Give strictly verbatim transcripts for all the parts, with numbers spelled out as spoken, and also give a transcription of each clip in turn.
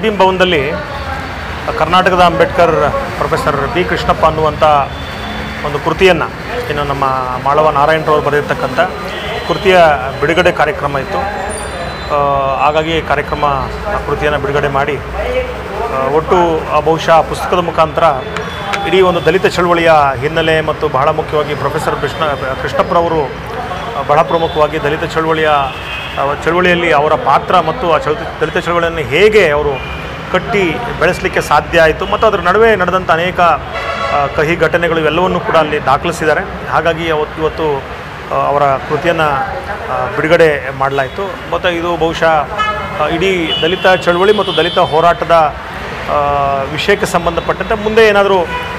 ಜೈಭೀಮ್ ಭವನದಲ್ಲಿ ಕರ್ನಾಟಕದ Ambedkar professor B Krishnappa ಅನ್ನುವಂಥ ಒಂದು ಕೃತಿಯನ್ನು ಇನ್ನು ನಮ್ಮ ಮಾಳವ ನಾರಾಯಣರವರು ಬರೆದಿರ್ತಕ್ಕಂಥ ಕೃತಿಯ ಬಿಡುಗಡೆ ಕಾರ್ಯಕ್ರಮ ಇತ್ತು. ಹಾಗಾಗಿ ಕಾರ್ಯಕ್ರಮ ಕೃತಿಯನ್ನು ಬಿಡುಗಡೆ ಮಾಡಿ ಒಟ್ಟು ಬಹುಶಃ ಪುಸ್ತಕದ ಮುಖಾಂತರ ಇಡೀ ಒಂದು ದಲಿತ ಚಳವಳಿಯ ಹಿನ್ನೆಲೆ ಮತ್ತು ಬಹಳ ಮುಖ್ಯವಾಗಿ ಪ್ರೊಫೆಸರ್ ಕೃಷ್ಣ ಕೃಷ್ಣಪ್ಪರವರು ಬಹಳ ಪ್ರಮುಖವಾಗಿ ದಲಿತ ಚಳವಳಿಯ ಚಳವಳಿಯಲ್ಲಿ ಅವರ ಪಾತ್ರ ಮತ್ತು ಆ ಚಳ ದಲಿತ ಚಳವಳಿಯನ್ನು ಹೇಗೆ ಅವರು ಕಟ್ಟಿ ಬೆಳೆಸಲಿಕ್ಕೆ ಸಾಧ್ಯ ಆಯಿತು ಮತ್ತು ಅದರ ನಡುವೆ ನಡೆದಂಥ ಅನೇಕ ಕಹಿ ಘಟನೆಗಳು ಇವೆಲ್ಲವನ್ನೂ ಕೂಡ ಅಲ್ಲಿ ದಾಖಲಿಸಿದ್ದಾರೆ. ಹಾಗಾಗಿ ಅವತ್ತು ಇವತ್ತು ಅವರ ಕೃತಿಯನ್ನು ಬಿಡುಗಡೆ ಮಾಡಲಾಯಿತು. ಮತ್ತು ಇದು ಬಹುಶಃ ಇಡೀ ದಲಿತ ಚಳವಳಿ ಮತ್ತು ದಲಿತ ಹೋರಾಟದ ವಿಷಯಕ್ಕೆ ಸಂಬಂಧಪಟ್ಟಂತೆ ಮುಂದೆ ಏನಾದರೂ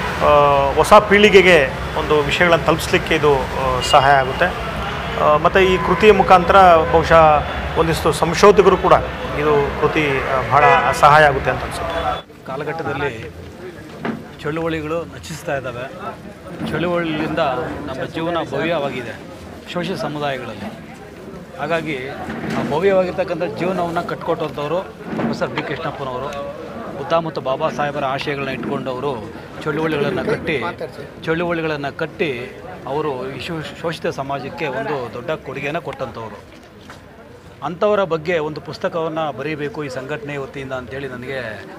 ಹೊಸ ಪೀಳಿಗೆಗೆ ಒಂದು ವಿಷಯಗಳನ್ನು ತಲುಪಿಸಲಿಕ್ಕೆ ಇದು ಸಹಾಯ ಆಗುತ್ತೆ. ಮತ್ತು ಈ ಕೃತಿಯ ಮುಖಾಂತರ ಬಹುಶಃ ಒಂದಿಷ್ಟು ಸಂಶೋಧಕರು ಕೂಡ ಇದು ಕೃತಿ ಬಹಳ ಸಹಾಯ ಆಗುತ್ತೆ ಅಂತ ಅನಿಸುತ್ತೆ. ಕಾಲಘಟ್ಟದಲ್ಲಿ ಚಳುವಳಿಗಳು ನಚಿಸ್ತಾ ಇದ್ದಾವೆ. ಚಳುವಳಿಯಿಂದ ನಮ್ಮ ಜೀವನ ಭವ್ಯವಾಗಿದೆ ಶೋಷಿತ ಸಮುದಾಯಗಳಲ್ಲಿ. ಹಾಗಾಗಿ ಆ ಭವ್ಯವಾಗಿರ್ತಕ್ಕಂಥ ಜೀವನವನ್ನು ಕಟ್ಕೊಟ್ಟಂಥವರು ಪ್ರೊಫೆಸರ್ ಬಿ ಕೃಷ್ಣಪ್ಪನವರು. ಬುದ್ಧ ಮತ್ತು ಬಾಬಾ ಸಾಹೇಬರ ಆಶಯಗಳನ್ನ ಇಟ್ಕೊಂಡವರು ಚಳುವಳಿಗಳನ್ನು ಕಟ್ಟಿ ಚಳುವಳಿಗಳನ್ನು ಕಟ್ಟಿ ಅವರು ಈ ಶೋಷಿತ ಸಮಾಜಕ್ಕೆ ಒಂದು ದೊಡ್ಡ ಕೊಡುಗೆಯನ್ನು ಕೊಟ್ಟಂಥವ್ರು. ಅಂಥವರ ಬಗ್ಗೆ ಒಂದು ಪುಸ್ತಕವನ್ನು ಬರೀಬೇಕು ಈ ಸಂಘಟನೆ ವತಿಯಿಂದ ಅಂಥೇಳಿ ನನಗೆ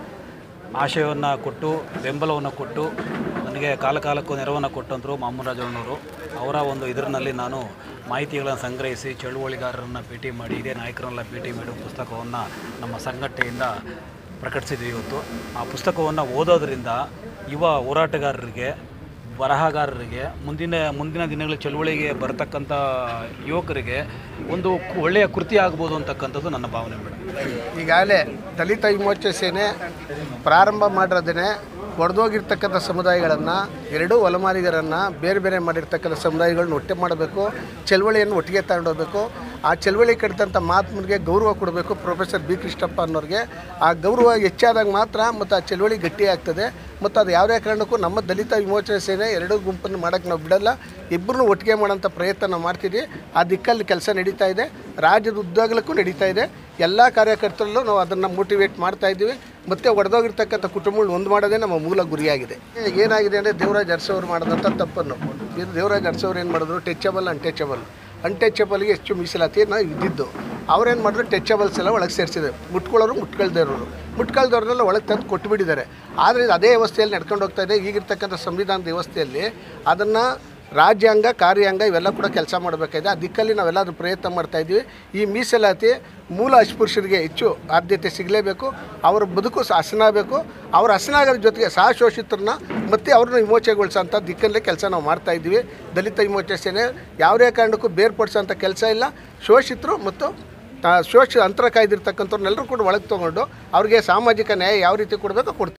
ಆಶಯವನ್ನು ಕೊಟ್ಟು ಬೆಂಬಲವನ್ನು ಕೊಟ್ಟು ನನಗೆ ಕಾಲ ಕಾಲಕ್ಕೂ ನೆರವನ್ನು ಕೊಟ್ಟಂತರು ಮಾಮೂರಾಜಣ್ಣವರು. ಅವರ ಒಂದು ಇದರಲ್ಲಿ ನಾನು ಮಾಹಿತಿಗಳನ್ನು ಸಂಗ್ರಹಿಸಿ ಚಳುವಳಿಗಾರರನ್ನು ಭೇಟಿ ಮಾಡಿ ಹಿರಿಯ ನಾಯಕರನ್ನೆಲ್ಲ ಭೇಟಿ ಮಾಡಿ ಪುಸ್ತಕವನ್ನು ನಮ್ಮ ಸಂಘಟನೆಯಿಂದ ಪ್ರಕಟಿಸಿದ್ವಿ ಇವತ್ತು. ಆ ಪುಸ್ತಕವನ್ನು ಓದೋದ್ರಿಂದ ಯುವ ಹೋರಾಟಗಾರರಿಗೆ, ಬರಹಗಾರರಿಗೆ, ಮುಂದಿನ ಮುಂದಿನ ದಿನಗಳ ಚಳುವಳಿಗೆ ಬರತಕ್ಕಂಥ ಯುವಕರಿಗೆ ಒಂದು ಒಳ್ಳೆಯ ಕೃತಿ ಆಗ್ಬೋದು ಅಂತಕ್ಕಂಥದ್ದು ನನ್ನ ಭಾವನೆ ಮೇಡಮ್. ಈಗಾಗಲೇ ದಲಿತ ವಿಮೋಚನೆ ಸೇನೆ ಪ್ರಾರಂಭ ಮಾಡಿರೋದೇ ಒಡೆದೋಗಿರ್ತಕ್ಕಂಥ ಸಮುದಾಯಗಳನ್ನು, ಎರಡೂ ಒಲಮಾಲಿಗರನ್ನು ಬೇರೆ ಬೇರೆ ಮಾಡಿರ್ತಕ್ಕಂಥ ಸಮುದಾಯಗಳನ್ನ ಒಟ್ಟೆ ಮಾಡಬೇಕು, ಚಳವಳಿಯನ್ನು ಒಟ್ಟಿಗೆ ತಗೊಂಡೋಗ್ಬೇಕು. ಆ ಚಳವಳಿ ಕಟ್ಟಿದಂಥ ಮಹಾತ್ಮನಿಗೆ ಗೌರವ ಕೊಡಬೇಕು. ಪ್ರೊಫೆಸರ್ ಬಿ ಕೃಷ್ಣಪ್ಪ ಅನ್ನೋರಿಗೆ ಆ ಗೌರವ ಹೆಚ್ಚಾದಾಗ ಮಾತ್ರ ಮತ್ತು ಆ ಚಳವಳಿ ಗಟ್ಟಿ ಆಗ್ತದೆ. ಮತ್ತು ಅದು ಯಾವುದೇ ಕಾರಣಕ್ಕೂ ನಮ್ಮ ದಲಿತ ವಿಮೋಚನೆ ಸೇನೆ ಎರಡೂ ಗುಂಪನ್ನು ಮಾಡೋಕ್ಕೆ ನಾವು ಬಿಡಲ್ಲ. ಇಬ್ಬರನ್ನೂ ಒಟ್ಟಿಗೆ ಮಾಡೋಂಥ ಪ್ರಯತ್ನ ನಾವು ಮಾಡ್ತೀವಿ. ಆ ದಿಕ್ಕಲ್ಲಿ ಕೆಲಸ ನಡೀತಾ ಇದೆ, ರಾಜ್ಯದ ಉದ್ದಾಗಲಕ್ಕೂ ನಡೀತಾ ಇದೆ. ಎಲ್ಲ ಕಾರ್ಯಕರ್ತರಲ್ಲೂ ನಾವು ಅದನ್ನು ಮೋಟಿವೇಟ್ ಮಾಡ್ತಾಯಿದ್ದೀವಿ. ಮತ್ತು ಒಡೆದೋಗಿರ್ತಕ್ಕಂಥ ಕುಟುಂಬಗಳು ಒಂದು ಮಾಡೋದೇ ನಮ್ಮ ಮೂಲ ಗುರಿಯಾಗಿದೆ. ಏನಾಗಿದೆ ಅಂದರೆ ದೇವರಾಜ್ ಅರಸವರು ಮಾಡಿದಂಥ ತಪ್ಪನ್ನು ಇದು ದೇವರಾಜ್ ಅರಸವ್ರು ಏನು ಮಾಡಿದ್ರು, ಟೆಚಬಲ್ ಅನ್ಟೆಚಬಲ್ ಅನ್ಟೆಚಬಲ್ಗೆ ಹೆಚ್ಚು ಮೀಸಲಾತಿಯನ್ನು ಇದ್ದಿದ್ದು. ಅವ್ರೇನು ಮಾಡಿದ್ರು, ಟೆಚಬಲ್ಸ್ ಎಲ್ಲ ಒಳಗೆ ಸೇರಿಸಿದೆ. ಮುಟ್ಕೊಳ್ಳೋರು ಮುಟ್ಕೊಳ್ದೇವ್ರವರು ಮುಟ್ಕೊಳ್ದವ್ರನ್ನೆಲ್ಲ ಒಳಗೆ ತಂದು ಕೊಟ್ಟುಬಿಟ್ಟಿದ್ದಾರೆ. ಆದರೆ ಇದು ಅದೇ ವ್ಯವಸ್ಥೆಯಲ್ಲಿ ನಡ್ಕೊಂಡು ಹೋಗ್ತಾ ಇದೆ. ಈಗಿರ್ತಕ್ಕಂಥ ಸಂವಿಧಾನದ ವ್ಯವಸ್ಥೆಯಲ್ಲಿ ಅದನ್ನು ರಾಜ್ಯಾಂಗ, ಕಾರ್ಯಾಂಗ ಇವೆಲ್ಲ ಕೂಡ ಕೆಲಸ ಮಾಡಬೇಕಾಗಿದೆ. ಆ ದಿಕ್ಕಲ್ಲಿ ನಾವೆಲ್ಲ ಅದು ಪ್ರಯತ್ನ ಮಾಡ್ತಾಯಿದ್ವಿ. ಈ ಮೀಸಲಾತಿ ಮೂಲ ಅಸ್ಪೃಶ್ಯರಿಗೆ ಹೆಚ್ಚು ಆದ್ಯತೆ ಸಿಗಲೇಬೇಕು. ಅವರ ಬದುಕು ಹಸನಾಗಬೇಕು. ಅವ್ರ ಹಸನಾಗೋದ್ರ ಜೊತೆಗೆ ಸಹ ಶೋಷಿತರನ್ನ ಮತ್ತು ಅವ್ರನ್ನ ವಿಮೋಚನೆಗೊಳಿಸೋಂಥ ದಿಕ್ಕಲ್ಲೇ ಕೆಲಸ ನಾವು ಮಾಡ್ತಾಯಿದ್ವಿ. ದಲಿತ ವಿಮೋಚನೆ ಸೇನೆ ಯಾವುದೇ ಕಾರಣಕ್ಕೂ ಬೇರ್ಪಡಿಸೋಂಥ ಕೆಲಸ ಇಲ್ಲ. ಶೋಷಿತರು ಮತ್ತು ಶೋಷ ಅಂತರ ಕಾಯ್ದಿರ್ತಕ್ಕಂಥವ್ರನ್ನೆಲ್ಲರೂ ಕೂಡ ಒಳಗೆ ತೊಗೊಂಡು ಅವ್ರಿಗೆ ಸಾಮಾಜಿಕ ನ್ಯಾಯ ಯಾವ ರೀತಿ ಕೊಡಬೇಕೋ ಕೊಡ್ತೀವಿ.